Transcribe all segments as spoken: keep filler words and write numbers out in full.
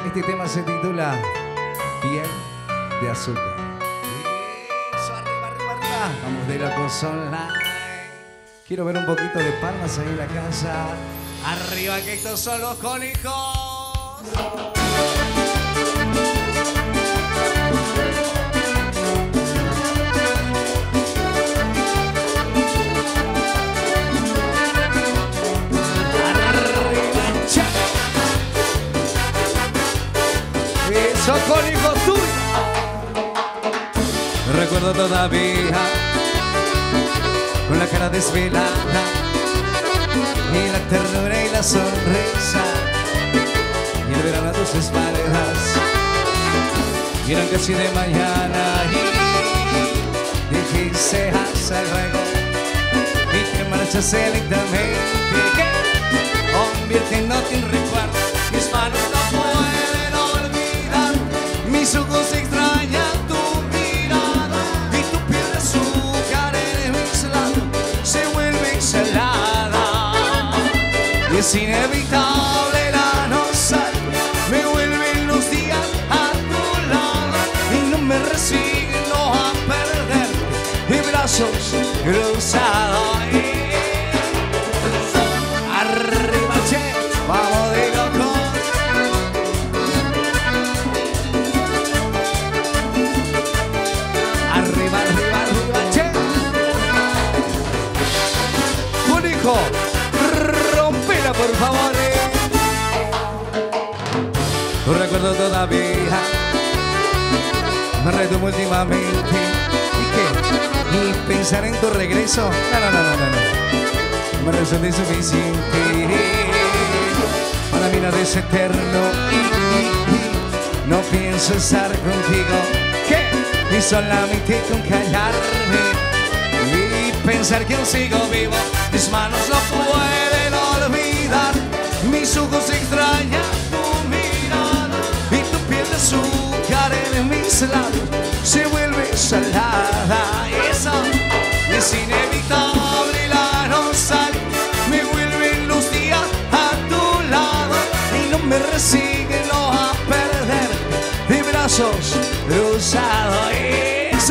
Este tema se titula Piel de Azúcar. Eso, arriba, arriba, arriba. Vamos de Locos Online. Quiero ver un poquito de palmas ahí en la casa. Arriba, que estos son los conejos. Eso, conejo tuyo. Recuerdo todavía con la cara desvelada y la ternura y la sonrisa y el verano a tus espaldas y eran casi de mañana y dijiste hasta luego y te marchaste lentamente convirtiéndote en recuerdo. Mis manos no pueden olvidar, mis ojos extrañan tu mirada y tu piel de azúcar en mis labios se vuelve salada y es inevitable la nostalgia, me vuelven los días a tu lado y no me resigno a perder mis brazos cruzados. Arriba, che, vamos de locos. Arriba, arriba, arriba, che. Conejo, rompela por favor. Tu recuerdo todavía me retuvo últimamente. ¿Y qué? ¿Y pensar en tu regreso? No, no, no, no, no, no. Me resulta insuficiente. Para mí nada es eterno y, y, y no pienso estar contigo. ¿Qué? Y solamente con callarme y pensar que aún sigo vivo. Mis manos no pueden olvidar, mis ojos extrañan tu mirada y tu piel de azúcar en mis labios se vuelve salada. Eso es inevitable la nostalgia, me vuelven los días a tu lado y no me resigno a perder de brazos cruzados. Eso.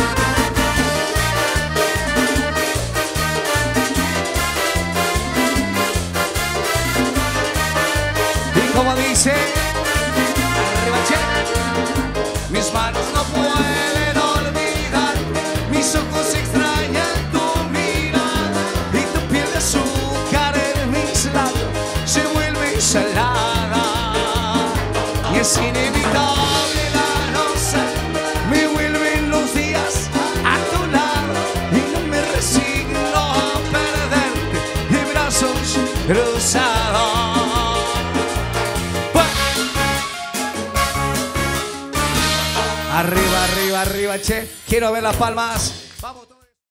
Y como dice, arriba, che, mis manos no pueden olvidar, mis ojos extrañan tu mirada y tu piel de azúcar en mis labios se vuelve salada y es inevitable la nostalgia, me vuelven los días a tu lado y no me resigno a perderte de brazos cruzados. Arriba, arriba, arriba, che. Quiero ver las palmas. Vamos.